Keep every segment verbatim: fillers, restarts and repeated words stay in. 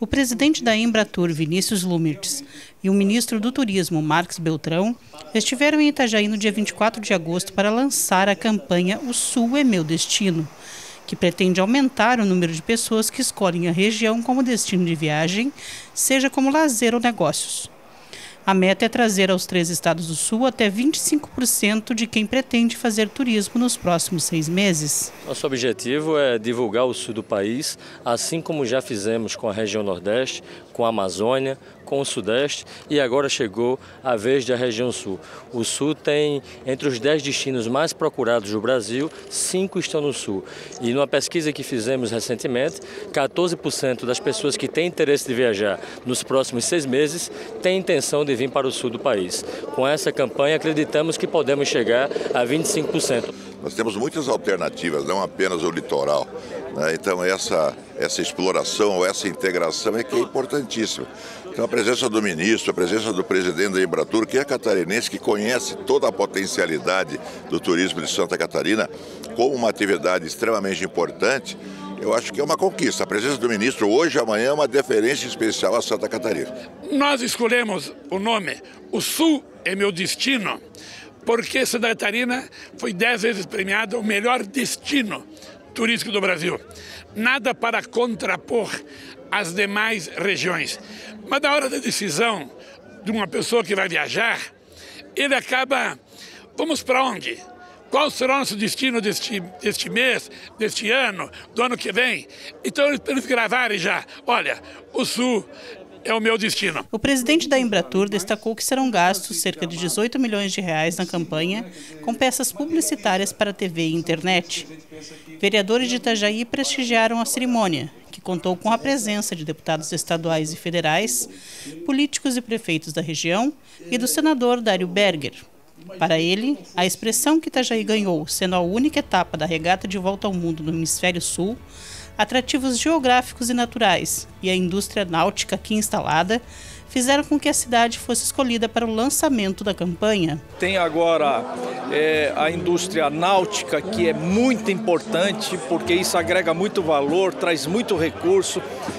O presidente da Embratur, Vinícius Lumertz, e o ministro do Turismo, Marcos Beltrão, estiveram em Itajaí no dia vinte e quatro de agosto para lançar a campanha O Sul é Meu Destino, que pretende aumentar o número de pessoas que escolhem a região como destino de viagem, seja como lazer ou negócios. A meta é trazer aos três estados do Sul até vinte e cinco por cento de quem pretende fazer turismo nos próximos seis meses. Nosso objetivo é divulgar o sul do país, assim como já fizemos com a região Nordeste, com a Amazônia, com o Sudeste e agora chegou a vez da região Sul. O Sul tem, entre os dez destinos mais procurados do Brasil, cinco estão no Sul. E numa pesquisa que fizemos recentemente, quatorze por cento das pessoas que têm interesse de viajar nos próximos seis meses têm intenção de vir para o Sul do país. Com essa campanha, acreditamos que podemos chegar a vinte e cinco por cento. Nós temos muitas alternativas, não apenas o litoral, né? Então essa, essa exploração ou essa integração é que é importantíssima. Então a presença do ministro, a presença do presidente da Embratur, que é catarinense, que conhece toda a potencialidade do turismo de Santa Catarina como uma atividade extremamente importante, eu acho que é uma conquista. A presença do ministro hoje e amanhã é uma deferência especial a Santa Catarina. Nós escolhemos o nome O Sul é Meu Destino, porque Santa Catarina foi dez vezes premiada o melhor destino turístico do Brasil. Nada para contrapor as demais regiões. Mas na hora da decisão de uma pessoa que vai viajar, ele acaba, vamos para onde? Qual será o nosso destino deste, deste mês, deste ano, do ano que vem? Então eles gravarem já, olha, o Sul é o meu destino. O presidente da Embratur destacou que serão gastos cerca de dezoito milhões de reais na campanha com peças publicitárias para T V e internet. Vereadores de Itajaí prestigiaram a cerimônia, que contou com a presença de deputados estaduais e federais, políticos e prefeitos da região e do senador Dário Berger. Para ele, a expressão que Itajaí ganhou, sendo a única etapa da regata de volta ao mundo no Hemisfério Sul, atrativos geográficos e naturais e a indústria náutica aqui instalada fizeram com que a cidade fosse escolhida para o lançamento da campanha. Tem agora é, a indústria náutica, que é muito importante, porque isso agrega muito valor, traz muito recurso,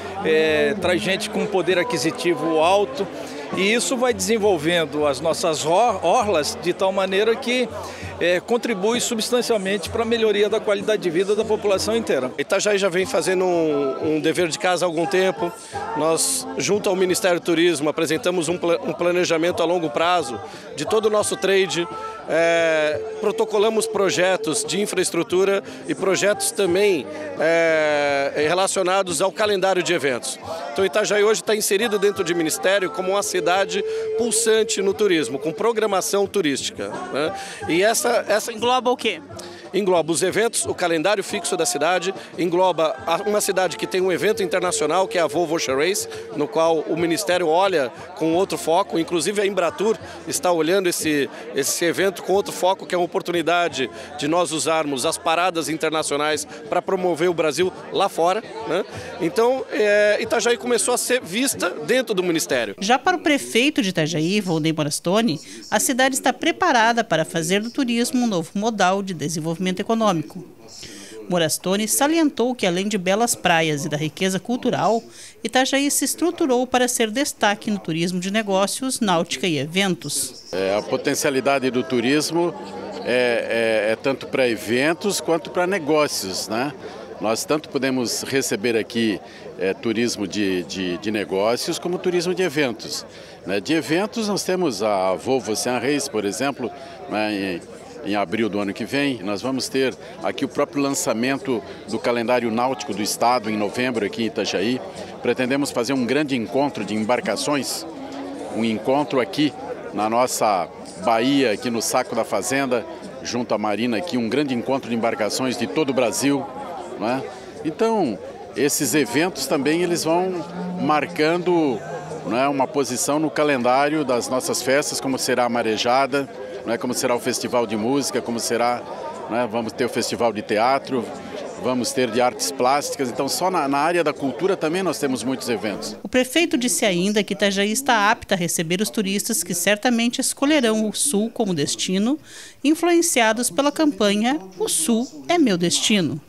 é, traz gente com poder aquisitivo alto. E isso vai desenvolvendo as nossas orlas de tal maneira que é, contribui substancialmente para a melhoria da qualidade de vida da população inteira. Itajaí já vem fazendo um, um dever de casa há algum tempo. Nós, junto ao Ministério do Turismo, apresentamos um, um planejamento a longo prazo de todo o nosso trade. É, protocolamos projetos de infraestrutura e projetos também é, relacionados ao calendário de eventos. Então Itajaí hoje está inserido dentro do Ministério como uma cidade pulsante no turismo, com programação turística, né? E essa, essa engloba o quê? Engloba os eventos, o calendário fixo da cidade, engloba uma cidade que tem um evento internacional, que é a Volvo Ocean Race, no qual o Ministério olha com outro foco, inclusive a Embratur está olhando esse, esse evento com outro foco, que é uma oportunidade de nós usarmos as paradas internacionais para promover o Brasil lá fora, né? Então, é, Itajaí começou a ser vista dentro do Ministério. Já para o prefeito de Itajaí, Volney Morastone, a cidade está preparada para fazer do turismo um novo modal de desenvolvimento econômico. Morastone salientou que, além de belas praias e da riqueza cultural, Itajaí se estruturou para ser destaque no turismo de negócios, náutica e eventos. É, a potencialidade do turismo é, é, é tanto para eventos quanto para negócios, né? Nós tanto podemos receber aqui é, turismo de, de, de negócios como turismo de eventos, né? De eventos nós temos a Volvo Ocean Race, por exemplo, né, em, em abril do ano que vem. Nós vamos ter aqui o próprio lançamento do calendário náutico do estado em novembro aqui em Itajaí. Pretendemos fazer um grande encontro de embarcações, um encontro aqui na nossa baía, aqui no Saco da Fazenda, junto à Marina, aqui um grande encontro de embarcações de todo o Brasil, né? Então, esses eventos também eles vão marcando, né, uma posição no calendário das nossas festas, como será a Marejada, né, como será o Festival de Música, como será, né, vamos ter o Festival de Teatro, vamos ter de artes plásticas. Então, só na, na área da cultura também nós temos muitos eventos. O prefeito disse ainda que Itajaí está apta a receber os turistas que certamente escolherão o Sul como destino, influenciados pela campanha O Sul é Meu Destino.